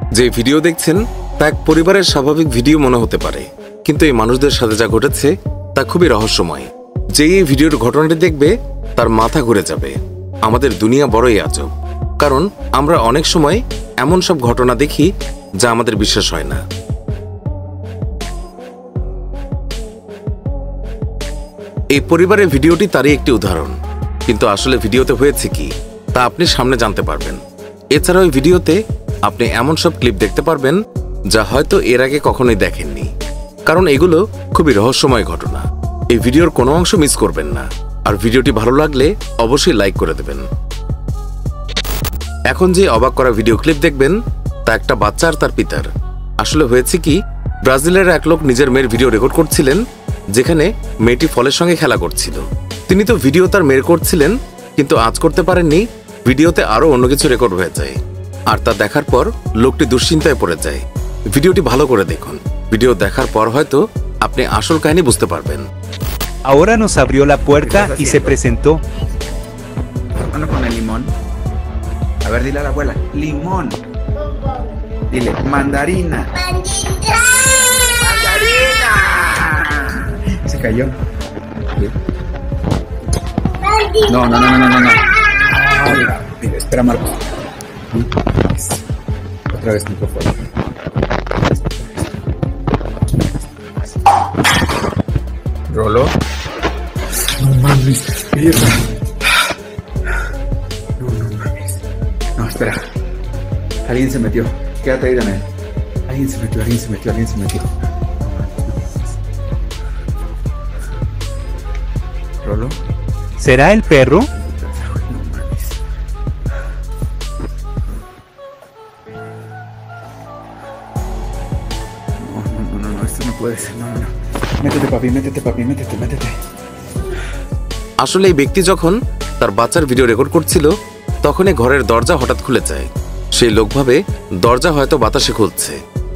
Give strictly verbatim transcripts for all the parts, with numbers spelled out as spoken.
যে ভিডিও দেখছেন তা এক পরিবারের স্বাভাবিক ভিডিও মনে হতে পারে, কিন্তু এই মানুষদের সাথে যা ঘটেছে তা খুবই রহস্যময়। যে এই ভিডিওর ঘটনাটি দেখবে তার মাথা ঘুরে যাবে। আমাদের দুনিয়া বড়ই আজব, কারণ আমরা অনেক সময় এমন সব ঘটনা দেখি যা আমাদের বিশ্বাস হয় না। এই পরিবারের ভিডিওটি তারই একটি উদাহরণ, কিন্তু আসলে ভিডিওতে হয়েছে কি তা আপনি সামনে জানতে পারবেন। এছাড়াও এই ভিডিওতে আপনি এমন সব ক্লিপ দেখতে পারবেন যা হয়তো এর আগে কখনোই দেখেননি, কারণ এগুলো খুবই রহস্যময় ঘটনা। এই ভিডিওর কোনো অংশ মিস করবেন না, আর ভিডিওটি ভালো লাগলে অবশ্যই লাইক করে দেবেন। এখন যে অবাক করা ভিডিও ক্লিপ দেখবেন তা একটা বাচ্চা আর তার পিতার। আসলে হয়েছে কি, ব্রাজিলের এক লোক নিজের মেয়ের ভিডিও রেকর্ড করছিলেন, যেখানে মেয়েটি ফলের সঙ্গে খেলা করছিল। তিনি তো ভিডিও তার মেয়ের করছিলেন, কিন্তু আজ করতে পারেননি, ভিডিওতে আরো অন্য কিছু রেকর্ড হয়ে যায়। আর তা দেখার পর লোকটি দুশ্চিন্তায় পড়ে যায়। ভিডিওটি ভালো করে দেখুন, ভিডিও দেখার পর হয়তো আপনি আসল কাহিনী বুঝতে পারবেন। Ahora nos abrió la puerta y se presentó. Mano con el limón. A ver, dile a la abuela. Limón. Dile, mandarina. Mandarina. Se cayó. No, no, no, no, no, no. Ay, dile, espera, Marco. Otra vez, micrófono. Rolo. No mames, pierda. No, no mames. No, espera. Alguien se metió. Quédate ahí, Daniel. Alguien se metió, alguien se metió, alguien se metió. Rolo. ¿Será el perro? No mames. No, no, no, no, no, esto no puede ser, no, no, no. Métete, papi, métete, papi, métete, métete. আসলে এই ব্যক্তি যখন তার বাচ্চার video record করছিল, তখনই ঘরের দরজা হঠাৎ খুলে যায়। সেই লোক ভাবে দরজা হয়তো বাতাসে খুলছে,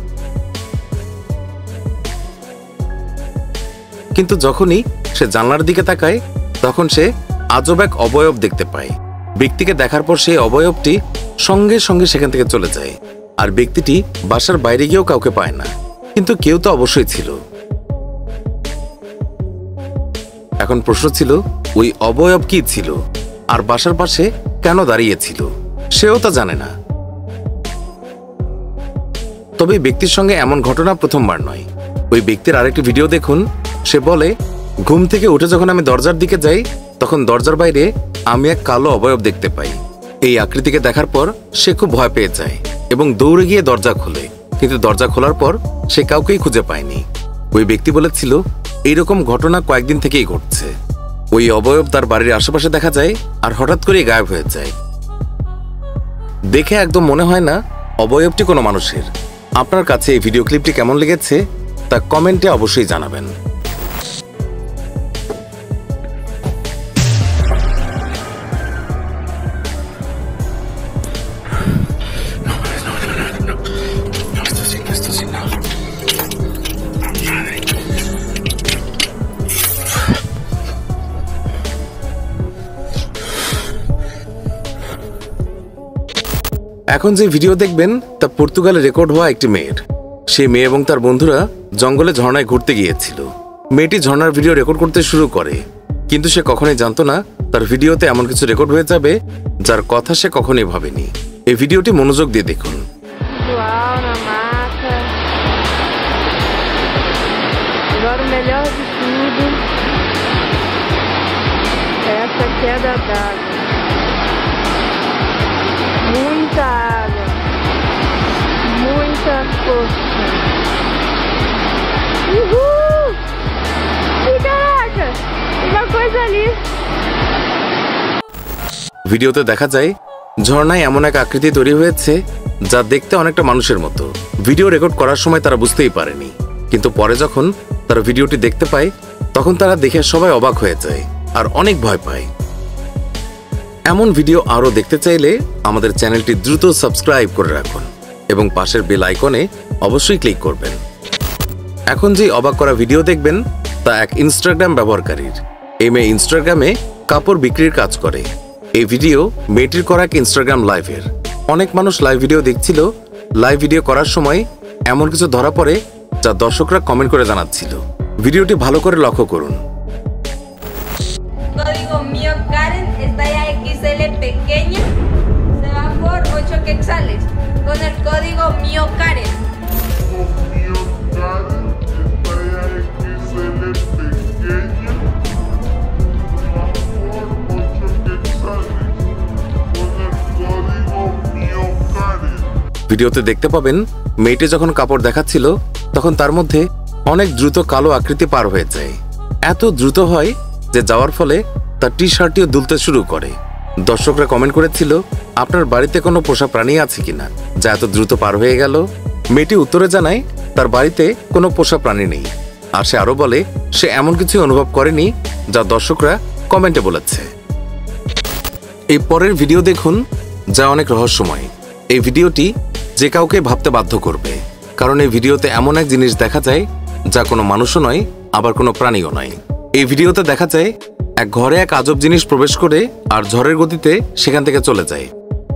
কিন্তু যখনই সে জানলার দিকে তাকায় তখন সে আজব এক অবয়ব দেখতে পায়। ব্যক্তিকে দেখার পর সেই অবয়বটি সঙ্গে সঙ্গে সেখান থেকে চলে যায়, আর ব্যক্তিটি বাসার বাইরে গিয়েও কাউকে পায় না, কিন্তু কেউ তো অবশ্যই ছিল। এখন প্রশ্ন ছিল, ওই অবয়ব কি ছিল, আর বাসার পাশে কেন দাঁড়িয়েছিল, সেও তা জানে না। তবে ব্যক্তির সঙ্গে এমন ঘটনা প্রথমবার নয়। ওই ব্যক্তির আরেকটি ভিডিও দেখুন। সে বলে, ঘুম থেকে উঠে যখন আমি দরজার দিকে যাই, তখন দরজার বাইরে আমি এক কালো অবয়ব দেখতে পাই। এই আকৃতিকে দেখার পর সে খুব ভয় পেয়ে যায় এবং দৌড়ে গিয়ে দরজা খোলে, কিন্তু দরজা খোলার পর সে কাউকেই খুঁজে পায়নি। ওই ব্যক্তি বলেছিল এইরকম ঘটনা কয়েকদিন থেকেই ঘটছে। ওই অবয়ব তার বাড়ির আশেপাশে দেখা যায় আর হঠাৎ করে গায়েব হয়ে যায়। দেখে একদম মনে হয় না অবয়বটি কোনো মানুষের। আপনার কাছে এই ভিডিও ক্লিপটি কেমন লেগেছে তা কমেন্টে অবশ্যই জানাবেন। এখন যে ভিডিও দেখবেন তা পর্তুগালে রেকর্ড হওয়া একটি মেয়ের। সেই মেয়ে এবং তার বন্ধুরা জঙ্গলে ঝর্ণায় ঘুরতে গিয়েছিল। মেয়েটি ঝর্ণার ভিডিও রেকর্ড করতে শুরু করে, কিন্তু সে কখনোই জানতো না তার ভিডিওতে এমন কিছু রেকর্ড হয়ে যাবে যার কথা সে কখনোই ভাবেনি। এই ভিডিওটি মনোযোগ দিয়ে দেখুন। Muita água, muita força. Uhul! E caraca, uma coisa ali. ভিডিওতে দেখা যায় ঝর্ণায় এমন এক আকৃতি তৈরি হয়েছে যা দেখতে অনেকটা মানুষের মতো। ভিডিও রেকর্ড করার সময় তারা বুঝতেই পারেনি, কিন্তু পরে যখন তারা ভিডিওটি দেখতে পায় তখন তারা দেখে সবাই অবাক হয়ে যায় আর অনেক ভয় পায়। এমন ভিডিও আরও দেখতে চাইলে আমাদের চ্যানেলটি দ্রুত সাবস্ক্রাইব করে রাখুন এবং পাশের বেল আইকনে অবশ্যই ক্লিক করবেন। এখন যে অবাক করা ভিডিও দেখবেন তা এক ইনস্টাগ্রাম ব্যবহারকারীর। এই মেয়ে ইনস্টাগ্রামে কাপড় বিক্রির কাজ করে। এই ভিডিও মেয়েটির করা এক ইনস্টাগ্রাম লাইভের। অনেক মানুষ লাইভ ভিডিও দেখছিল, লাইভ ভিডিও করার সময় এমন কিছু ধরা পড়ে যা দর্শকরা কমেন্ট করে জানাচ্ছিল। ভিডিওটি ভালো করে লক্ষ্য করুন। Código mío Karen es talla X L pequeña, se va por ocho quetzales. Con el código mío Karen. Mío Karen es talla X L pequeña, se va por ocho quetzales. Con el código mío Karen. ভিডিওতে দেখতে পাবেন মেয়েটি যখন কাপড় দেখাচ্ছিল তখন তার মধ্যে অনেক দ্রুত কালো আকৃতি পার হয়ে যায়। এত দ্রুত হয় যে যাওয়ার ফলে তার টি শার্টটিও দুলতে শুরু করে। দর্শকরা কমেন্ট করেছিল, আপনার বাড়িতে কোনো পোষা প্রাণী আছে কিনা যা এত দ্রুত পার হয়ে গেল? মেয়েটি উত্তরে জানায় তার বাড়িতে কোনো পোষা প্রাণী নেই। আর সে আরো বলে সে এমন কিছু অনুভব করেনি যা দর্শকরা কমেন্টে বলেছে। এই পরের ভিডিও দেখুন, যা অনেক রহস্যময়। এই ভিডিওটি যে কাউকে ভাবতে বাধ্য করবে, কারণ এই ভিডিওতে এমন এক জিনিস দেখা যায় যা কোনো মানুষও নয়, আবার কোনো প্রাণীও নয়। এই ভিডিওতে দেখা যায় এক ঘরে এক আজব জিনিস প্রবেশ করে আর ঝড়ের গতিতে সেখান থেকে চলে যায়।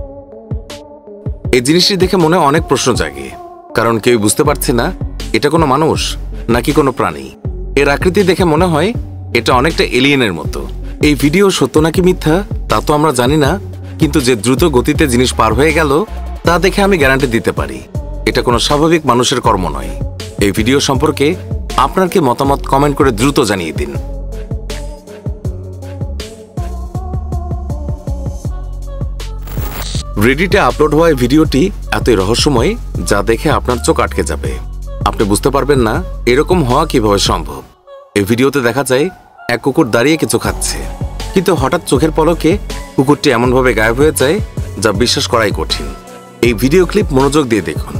এই জিনিসটি দেখে মনে অনেক প্রশ্ন জাগে, কারণ কেউ বুঝতে পারছে না এটা কোনো মানুষ নাকি কোনো প্রাণী। এর আকৃতি দেখে মনে হয় এটা অনেকটা এলিয়েনের মতো। এই ভিডিও সত্য নাকি মিথ্যা তা তো আমরা জানি না, কিন্তু যে দ্রুত গতিতে জিনিস পার হয়ে গেল তা দেখে আমি গ্যারান্টি দিতে পারি এটা কোনো স্বাভাবিক মানুষের কর্ম নয়। এই ভিডিও সম্পর্কে আপনার কি মতামত কমেন্ট করে দ্রুত জানিয়ে দিন। রেডিটে আপলোড হওয়া ভিডিওটি এতই রহস্যময় যা দেখে আপনার চোখ আটকে যাবে। আপনি বুঝতে পারবেন না এরকম হওয়া কিভাবে সম্ভব। এই ভিডিওতে দেখা যায় এক কুকুর দাঁড়িয়ে কিছু খাচ্ছে, কিন্তু হঠাৎ চোখের পলকে কুকুরটি এমনভাবে গায়েব হয়ে যায় যা বিশ্বাস করাই কঠিন। এই ভিডিও ক্লিপ মনোযোগ দিয়ে দেখুন।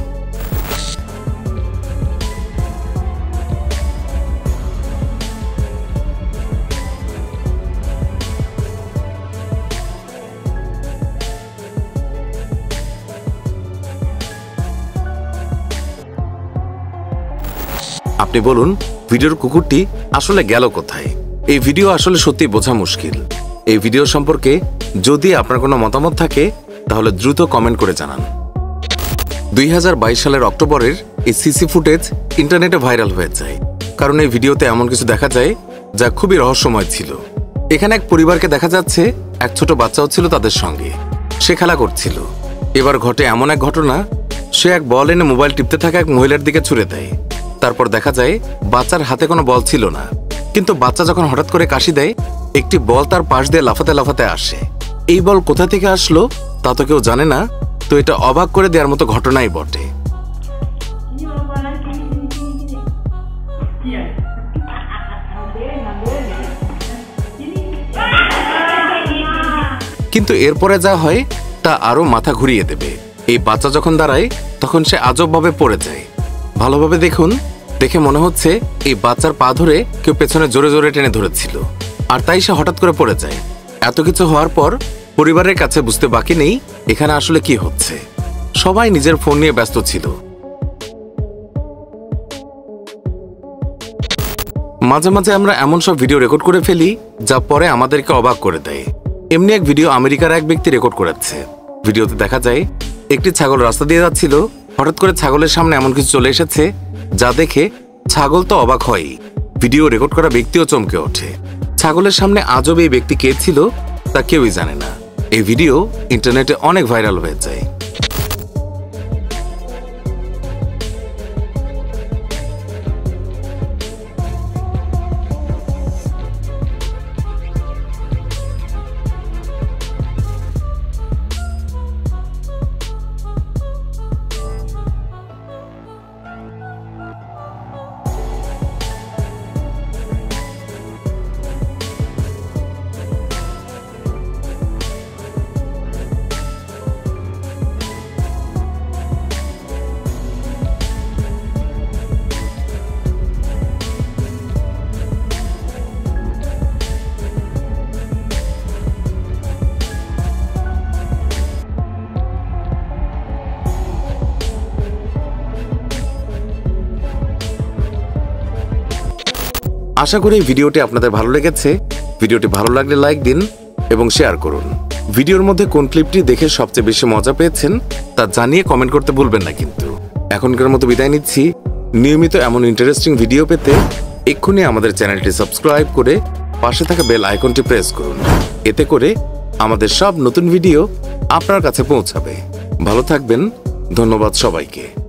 আপনি বলুন ভিডিওর কুকুরটি আসলে গেল কোথায়? এই ভিডিও আসলে সত্যি বোঝা মুশকিল। এই ভিডিও সম্পর্কে যদি আপনার কোনো মতামত থাকে তাহলে দ্রুত কমেন্ট করে জানান। দুই হাজার বাইশ সালের অক্টোবরের এই সিসি ফুটেজ ইন্টারনেটে ভাইরাল হয়ে যায়, কারণ এই ভিডিওতে এমন কিছু দেখা যায় যা খুবই রহস্যময় ছিল। এখানে এক পরিবারকে দেখা যাচ্ছে, এক ছোট বাচ্চাও ছিল তাদের সঙ্গে, সে খেলা করছিল। এবার ঘটে এমন এক ঘটনা, সে এক বল এনে মোবাইল টিপতে থাকা এক মহিলার দিকে ছুড়ে দেয়। তারপর দেখা যায় বাচ্চার হাতে কোনো বল ছিল না, কিন্তু বাচ্চা যখন হঠাৎ করে কাশি দেয় একটি বল তার পাশ দিয়ে লাফাতে লাফাতে আসে। এই বল কোথা থেকে আসলো তা তো কেউ জানে না, তো এটা অবাক করে দেওয়ার মতো ঘটনাই বটে। কিন্তু এরপরে যা হয় তা আরো মাথা ঘুরিয়ে দেবে। এই বাচ্চা যখন দাঁড়ায় তখন সে আজবভাবে পড়ে যায়। ভালোভাবে দেখুন, দেখে মনে হচ্ছে এই বাচ্চার পা ধরে কেউ পেছনে জোরে জোরে টেনে ধরেছিল, আর তাই সে হঠাৎ করে পড়ে যায়। এত কিছু হওয়ার পর পরিবারের কাছে বুঝতে বাকি নেই এখানে আসলে কি হচ্ছে। সবাই নিজের ফোন নিয়ে ব্যস্ত ছিল। মাঝে মাঝে আমরা এমন সব ভিডিও রেকর্ড করে ফেলি যা পরে আমাদেরকে অবাক করে দেয়। এমনি এক ভিডিও আমেরিকার এক ব্যক্তি রেকর্ড করেছে। ভিডিওতে দেখা যায় একটি ছাগল রাস্তা দিয়ে যাচ্ছিল, হঠাৎ করে ছাগলের সামনে এমন কিছু চলে এসেছে যা দেখে ছাগল তো অবাক হয়ই, ভিডিও রেকর্ড করা ব্যক্তিও চমকে ওঠে। ছাগলের সামনে আজব এই ব্যক্তি কে ছিল তা কেউই জানে না। এই ভিডিও ইন্টারনেটে অনেক ভাইরাল হয়ে যায়। আশা করি এই ভিডিওটি আপনাদের ভালো লেগেছে। ভিডিওটি ভালো লাগলে লাইক দিন এবং শেয়ার করুন। ভিডিওর মধ্যে কোন ক্লিপটি দেখে সবচেয়ে বেশি মজা পেয়েছেন তা জানিয়ে কমেন্ট করতে ভুলবেন না কিন্তু। এখনকার মতো বিদায় নিচ্ছি। নিয়মিত এমন ইন্টারেস্টিং ভিডিও পেতে এক্ষুনি আমাদের চ্যানেলটি সাবস্ক্রাইব করে পাশে থাকা বেল আইকনটি প্রেস করুন। এতে করে আমাদের সব নতুন ভিডিও আপনার কাছে পৌঁছাবে। ভালো থাকবেন। ধন্যবাদ সবাইকে।